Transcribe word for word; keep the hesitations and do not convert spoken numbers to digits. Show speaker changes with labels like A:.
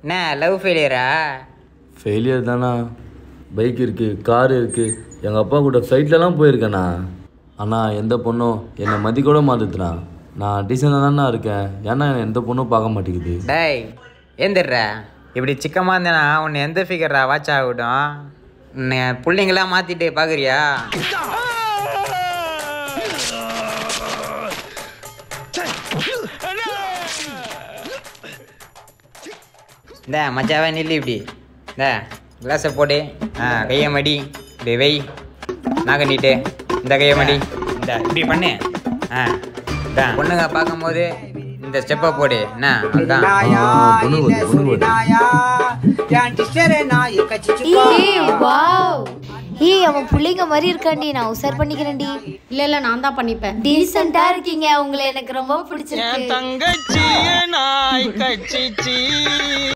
A: என்ன லவ் ஃபெயிலியரா?
B: ஃபெயிலியர் தானா? பைக் இருக்குது, கார் இருக்குது, எங்கள் அப்பா கூட ஃப்ளைட்லலாம் போயிருக்கேண்ணா. ஆனால் எந்த பொண்ணும் என்னை மதி கூட மாற்றுதுண்ணா. நான் டீசெண்டாக தானே இருக்கேன், ஏன்னா எந்த பொண்ணும் பார்க்க மாட்டேங்குது.
A: டேய் ஏந்திரா, இப்படி சிக்கமாக இருந்தேன்னா உன்னை எந்த ஃபிகரா வாட்ச் ஆகட்டும். உன்னை பிள்ளைங்களாம் மாற்றிட்டு பார்க்குறியா? இந்த மச்சாவே நில்லு இப்படி. இந்த கிளாஸை போடு, ஆ கையை மடி, இப்படி வை, நாக நீட்டு, இந்த கையை மடி, இந்த இப்படி பண்ணு. ஆ இதான் பொண்ணுங்க பார்க்கும்போது இந்த ஸ்டெப்பை போடு. என்ன அதுதான்
C: ஏய் அவன் பிள்ளைங்க மாதிரி இருக்காண்டி, நான் உசார் பண்ணிக்கிறேன்டி.
D: இல்ல இல்ல நான் தான் பண்ணிப்பேன்.
C: டீசெண்டா இருக்கீங்க, உங்களை எனக்கு ரொம்ப பிடிச்சிருக்கு.
E: தங்கச்சி நாய் கட்சி